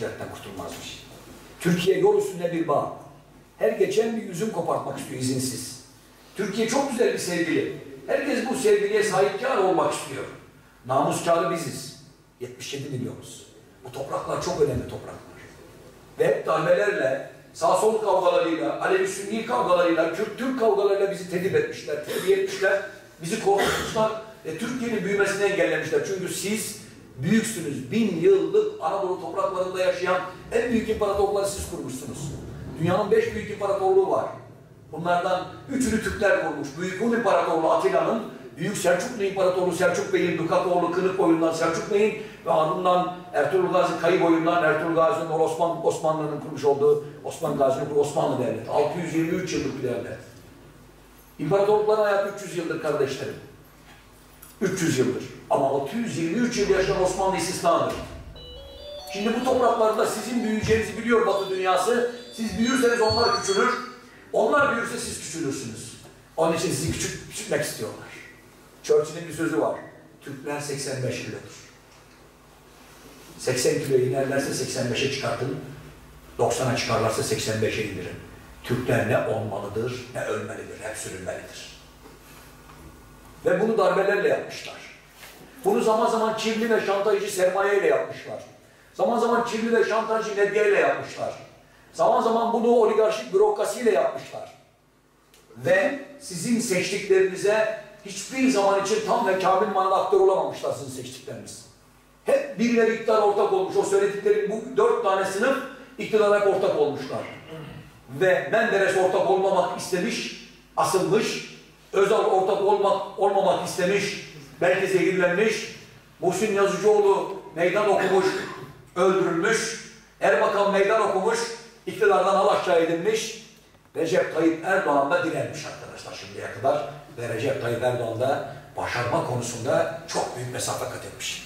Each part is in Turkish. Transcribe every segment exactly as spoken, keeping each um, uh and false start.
dertten kurtulmazmış. Türkiye yol üstünde bir bağ. Her geçen bir üzüm kopartmak istiyor izinsiz. Türkiye çok güzel bir sevgili. Herkes bu sevgiliye sahipkar olmak istiyor. Namuskârı biziz. yetmiş yedi milyonuz. Bu topraklar çok önemli topraklar. Ve hep darbelerle, sağ sol kavgalarıyla, Alevi-Sünni kavgalarıyla, Kürt-Türk kavgalarıyla bizi tedbir etmişler, terbiye etmişler, bizi korkutmuşlar ve Türkiye'nin büyümesini engellemişler. Çünkü siz büyüksünüz. Bin yıllık Anadolu topraklarında yaşayan en büyük imparatorlukları siz kurmuşsunuz. Dünyanın beş büyük imparatorluğu var. Bunlardan üçünü Türkler kurmuş. Büyük Hun İmparatorluğu Atilla'nın, Büyük Selçuklu İmparatorluğu Selçuk Bey'in, Dukatoğlu Kınık boyundan Selçuk Bey'in ve ardından Ertuğrul Gazi Kayı boyundan Ertuğrul Gazi'nin Osman, Osmanlı'nın kurmuş olduğu Osman Gazi'nin kurmuş Osmanlı Devleti. altı yüz yirmi üç yıllık bir devlet. İmparatorlukların hayatı üç yüz yıldır kardeşlerim. üç yüz yıldır. Ama altı yüz yirmi üç yıl yaşayan Osmanlı istisnadır. Şimdi bu topraklarda sizin büyüyeceğinizi biliyor Batı dünyası. Siz büyürseniz onlar küçülür. Onlar büyürse siz küçülürsünüz. Onun için sizi küçük, küçültmek istiyorlar. Churchill'in bir sözü var. Türkler seksen beş kilodur. seksen kilo inerlerse seksen beşe çıkartın. doksana çıkarlarsa seksen beşe indirin. Türkler ne olmalıdır ne ölmelidir. Hep sürülmelidir. Ve bunu darbelerle yapmışlar. Bunu zaman zaman kirli ve şantajcı sermayeyle yapmışlar. Zaman zaman kirli ve şantajcı medya ile yapmışlar. Zaman zaman bunu oligarşik bürokrasiyle yapmışlar. Ve sizin seçtiklerinize hiçbir zaman için tam ve kamil manada aktör olamamışlar sizin seçtikleriniz. Hep birileri iktidar ortak olmuş. O söyledikleri bu dört tane sınıf iktidara ortak olmuşlar. Ve Menderes ortak olmamak istemiş, asılmış. Özal ortak olmak, olmamak istemiş, belki zehirlenmiş. Muhsin Yazıcıoğlu meydan okumuş, öldürülmüş. Erbakan meydan okumuş, iktidardan alaşağı edilmiş. Recep Tayyip Erdoğan da direnmiş arkadaşlar şimdiye kadar. Ve Recep Tayyip Erdoğan da başarma konusunda çok büyük mesafe kat etmiş.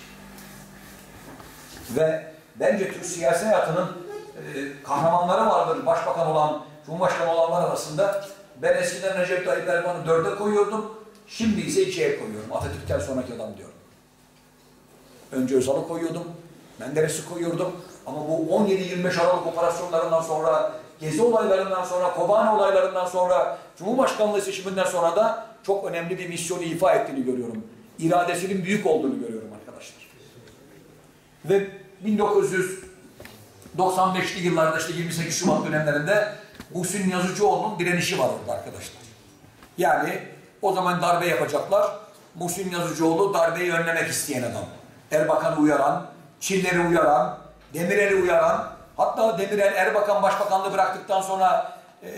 Ve bence Türk siyasi hayatının e, kahramanları vardır. Başbakan olan, Cumhurbaşkanı olanlar arasında. Ben eskiden Recep Tayyip Erdoğan'ı dörde koyuyordum. Şimdi ise ikiye koyuyorum. Atatürk'ten sonraki adam diyorum. Önce Özal'ı koyuyordum. Menderes'i koyuyordum. Ama bu on yedi yirmi beş Aralık operasyonlarından sonra, Gezi olaylarından sonra, Kobani olaylarından sonra, Cumhurbaşkanlığı seçiminden sonra da çok önemli bir misyonu ifa ettiğini görüyorum. İradesinin büyük olduğunu görüyorum arkadaşlar. Ve bin dokuz yüz doksan beşli yıllarda işte yirmi sekiz Şubat dönemlerinde Muhsin Yazıcıoğlu'nun direnişi var orada arkadaşlar. Yani o zaman darbe yapacaklar. Muhsin Yazıcıoğlu darbeyi önlemek isteyen adam. Erbakan'ı uyaran, Çiller'i uyaran, Demirel'i uyaran, hatta Demirel Erbakan başbakanlığı bıraktıktan sonra e,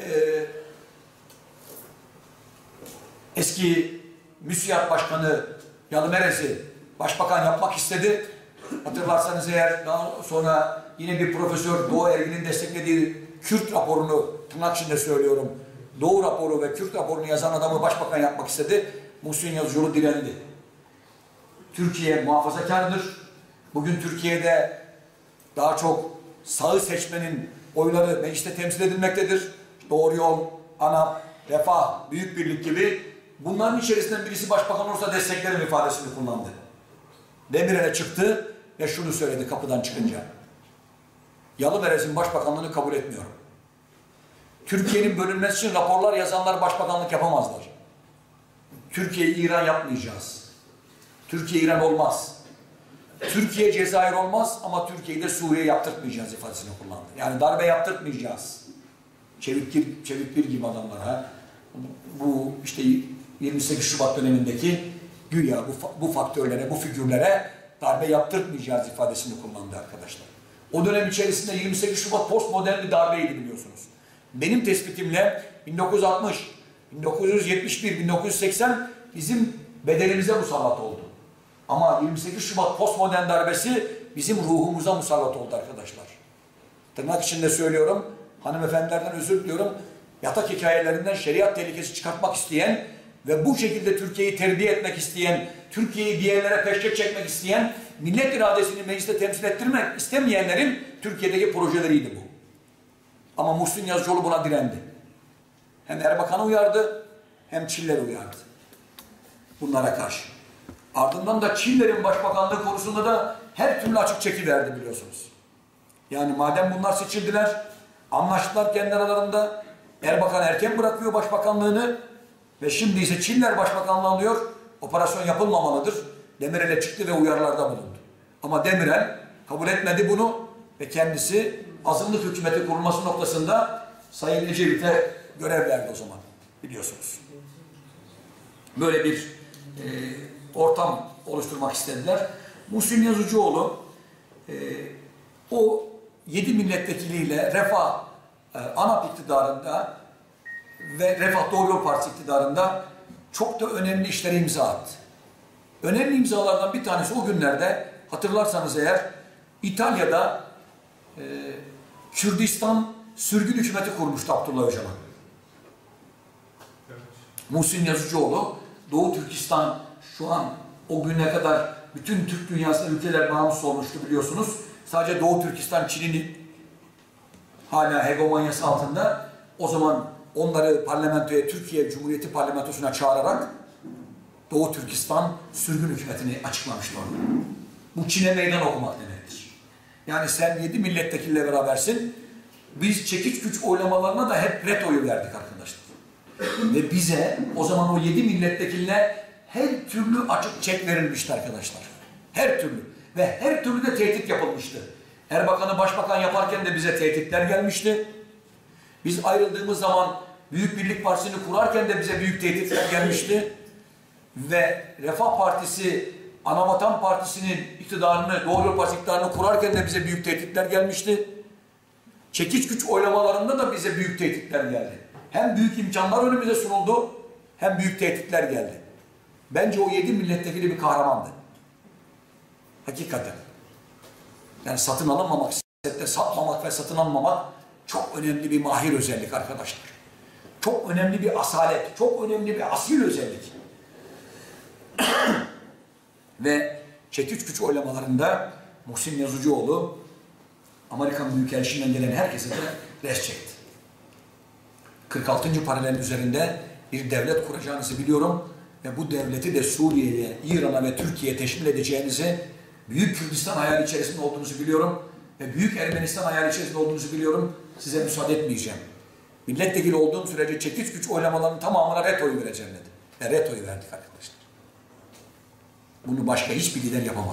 eski MÜSİAD Başkanı Yalımerez'i başbakan yapmak istedi. Hatırlarsanız eğer daha sonra yine bir profesör Doğu Ergin'in desteklediği Kürt raporunu, tırnak içinde söylüyorum, Doğu raporu ve Kürt raporunu yazan adamı başbakan yapmak istedi. Muhsin Yazıcıoğlu direndi. Türkiye muhafazakardır. Bugün Türkiye'de daha çok sağ seçmenin oyları mecliste temsil edilmektedir. Doğru Yol, ANAP, Refah, Büyük Birlik gibi. Bunların içerisinden birisi başbakan olursa desteklerim ifadesini kullandı. Demirel'e çıktı ve şunu söyledi kapıdan çıkınca. Yalımerez'in başbakanlığını kabul etmiyorum. Türkiye'nin bölünmesi için raporlar yazanlar başbakanlık yapamazlar. Türkiye'yi İran yapmayacağız. Türkiye İran olmaz. Türkiye Cezayir olmaz ama Türkiye'yi de Suriye yaptırtmayacağız ifadesini kullandı. Yani darbe yaptırtmayacağız. Çevik bir, çevik bir gibi adamlar ha. Bu işte yirmi sekiz Şubat dönemindeki güya bu, bu faktörlere, bu figürlere darbe yaptırtmayacağız ifadesini kullandı arkadaşlar. O dönem içerisinde yirmi sekiz Şubat postmodern bir darbeydi biliyorsunuz. Benim tespitimle bin dokuz yüz altmış, bin dokuz yüz yetmiş bir, bin dokuz yüz seksen bizim bedenimize musallat oldu. Ama yirmi sekiz Şubat postmodern darbesi bizim ruhumuza musallat oldu arkadaşlar. Tırnak içinde söylüyorum, hanımefendilerden özür diliyorum, yatak hikayelerinden şeriat tehlikesi çıkartmak isteyen ve bu şekilde Türkiye'yi terbiye etmek isteyen, Türkiye'yi bir yerlere peşkeş çekmek isteyen, millet iradesini mecliste temsil ettirmek istemeyenlerin Türkiye'deki projeleriydi bu. Ama Muhsin Yazıcıoğlu buna direndi. Hem Erbakan'ı uyardı, hem Çiller'i uyardı. Bunlara karşı. Ardından da Çiller'in başbakanlığı konusunda da her türlü açık çekiverdi biliyorsunuz. Yani madem bunlar seçildiler, anlaştılar kendi aralarında, Erbakan erken bırakıyor başbakanlığını ve şimdi ise Çiller başbakanlığı alıyor, operasyon yapılmamalıdır. Demirel'e çıktı ve uyarılarda bulundu. Ama Demirel kabul etmedi bunu ve kendisi azınlık hükümeti kurulması noktasında Sayın Ecevit'e görev verdi o zaman, biliyorsunuz. Böyle bir e, ortam oluşturmak istediler. Muhsin Yazıcıoğlu e, o yedi milletvekiliyle Refah e, ANAP iktidarında ve Refah Doğru Yol Partisi iktidarında çok da önemli işlere imza attı. Önemli imzalardan bir tanesi o günlerde, hatırlarsanız eğer, İtalya'da e, Kürdistan sürgün hükümeti kurmuştu Abdullah Öcalan. Evet. Muhsin Yazıcıoğlu, Doğu Türkistan şu an o güne kadar bütün Türk dünyasında ülkeler bağımsız olmuştu biliyorsunuz. Sadece Doğu Türkistan, Çin'in hala hegemonyası altında. O zaman onları parlamentoya, Türkiye Cumhuriyeti parlamentosuna çağırarak Doğu Türkistan sürgün hükümetini açıklamıştı orada. Bu Çin'e meydan okumak demektir. Yani sen yedi milletvekiliyle berabersin. Biz çekiç güç oylamalarına da hep ret oyu verdik arkadaşlar. Ve bize o zaman o yedi milletvekiline her türlü açık çek verilmişti arkadaşlar. Her türlü. Ve her türlü de tehdit yapılmıştı. Erbakan'ı başbakan yaparken de bize tehditler gelmişti. Biz ayrıldığımız zaman Büyük Birlik Partisi'ni kurarken de bize büyük tehditler gelmişti. Ve Refah Partisi, Anavatan Partisi'nin iktidarını, Doğru Yol Partisi iktidarını kurarken de bize büyük tehditler gelmişti. Çekiç güç oylamalarında da bize büyük tehditler geldi. Hem büyük imkanlar önümüze sunuldu, hem büyük tehditler geldi. Bence o yedi milletvekili bir kahramandı. Hakikaten. Yani satın alınmamak, siyasette satmamak ve satın almamak çok önemli bir mahir özellik arkadaşlar. Çok önemli bir asalet, çok önemli bir asil özellik. Ve çekiç güç oylamalarında Muhsin Yazıcıoğlu Amerikan Büyükelçiliğinden gelen herkese de res çekti. kırk altıncı paralelin üzerinde bir devlet kuracağınızı biliyorum ve bu devleti de Suriye'ye, İran'a ve Türkiye'ye teşmil edeceğinizi, Büyük Kürdistan hayali içerisinde olduğunuzu biliyorum ve Büyük Ermenistan hayali içerisinde olduğunuzu biliyorum. Size müsaade etmeyeceğim. Milletvekili olduğum sürece çekiç güç oylamalarının tamamına ret oyu vereceğim dedi. Ve ret oyu verdik arkadaşlar. Bunu başka hiçbir lider yapamadı.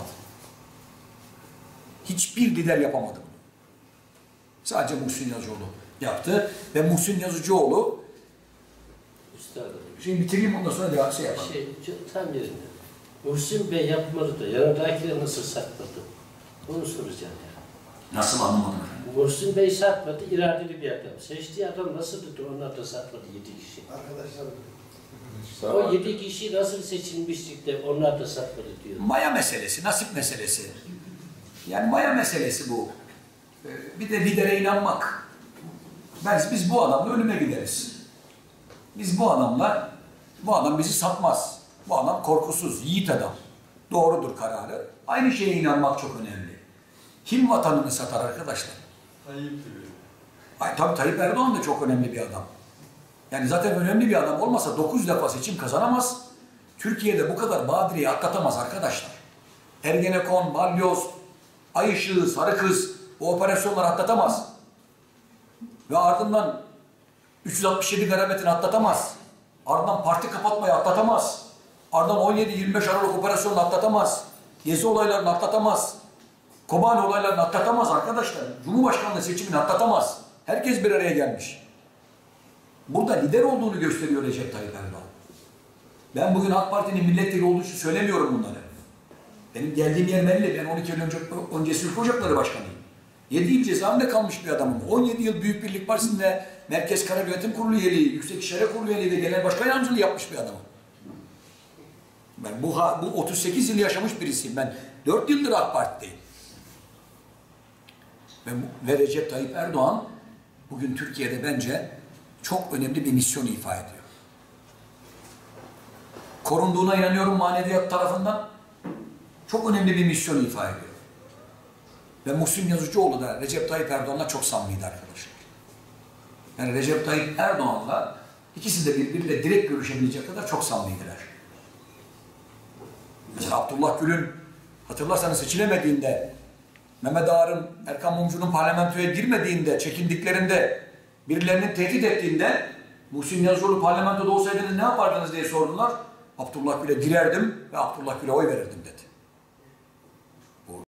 Hiçbir lider yapamadı bunu. Sadece Muhsin Yazıcıoğlu yaptı ve Muhsin Yazıcıoğlu Üstadım. Şimdi bitireyim ondan sonra devam şey yapalım. Şey, tam yerinde. Muhsin Bey yapmadı da yanındakiler nasıl sakladı? Onu soracağım ya. Nasıl anlamadım efendim? Muhsin Bey satmadı, iradeli bir adam. Seçtiği adam nasıldı? Onlar da satmadı yedi kişi. Arkadaşlar. O yedi kişi nasıl seçilmiştik de onlar da satmadı diyor. Maya meselesi, nasip meselesi. Yani maya meselesi bu. Bir de lidere inanmak. Biz, biz bu adamla ölüme gideriz. Biz bu adamla, bu adam bizi satmaz. Bu adam korkusuz, yiğit adam. Doğrudur kararı. Aynı şeye inanmak çok önemli. Kim vatanını satar arkadaşlar? Tayyip Ay, tabii Tayyip Erdoğan da çok önemli bir adam. Yani zaten önemli bir adam olmasa dokuz defa seçim kazanamaz. Türkiye'de bu kadar badireyi atlatamaz arkadaşlar. Ergenekon, Balyoz, Ay Işığı, Sarı Kız o operasyonları atlatamaz. Ve ardından üç yüz altmış yedi garametini atlatamaz. Ardından parti kapatmayı atlatamaz. Ardından on yedi yirmi beş Aralık operasyonunu atlatamaz. Gezi olaylarını atlatamaz. Kobani olaylarını atlatamaz arkadaşlar. Cumhurbaşkanlığı seçimini atlatamaz. Herkes bir araya gelmiş. Burada lider olduğunu gösteriyor Recep Tayyip Erdoğan. Ben bugün AK Parti'nin milletvekili olduğu için söylemiyorum bunları. Benim geldiğim yer belli. Ben on iki yıl önce, öncesi Ülke Ocakları Başkanıyım. yedi yıl cezaevinde kalmış bir adamım. on yedi yıl Büyük Birlik Partisi'nde Merkez Karar Yönetim Kurulu üyeliği, Yüksek İşleri Kurulu üyeliği ve Genel Başkan Yardımcılığı yapmış bir adamım. Ben bu, bu otuz sekiz yıl yaşamış birisiyim. Ben dört yıldır AK Parti'deyim. Ve, ve Recep Tayyip Erdoğan bugün Türkiye'de bence çok önemli bir misyon ifade ediyor. Korunduğuna inanıyorum maneviyat tarafından. Çok önemli bir misyon ifade ediyor. Ve Muhsin Yazıcıoğlu da Recep Tayyip Erdoğan'la çok samimiydi arkadaşlar. Yani Recep Tayyip Erdoğan'la ikisi de birbiriyle direkt görüşebilecek kadar çok samimiydiler. Mesela Abdullah Gül'ün hatırlarsanız seçilemediğinde Mehmet Ağar'ın, Erkan Mumcu'nun parlamentoya girmediğinde, çekindiklerinde, birilerinin tehdit ettiğinde Muhsin Yazıcıoğlu parlamentoda olsaydınız ne yapardınız diye sordular. Abdullah Gül'e girerdim ve Abdullah Gül'e oy verirdim dedi.